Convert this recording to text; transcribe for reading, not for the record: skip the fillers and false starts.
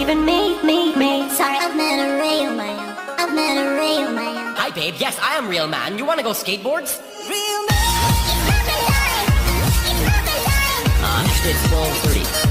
even me. Sorry, I've met a real man. I've met a real man. Hi babe, yes, I am real man. You wanna go skateboards? Real man. It's nothing time. It's nothing time. Actually it's 12:30.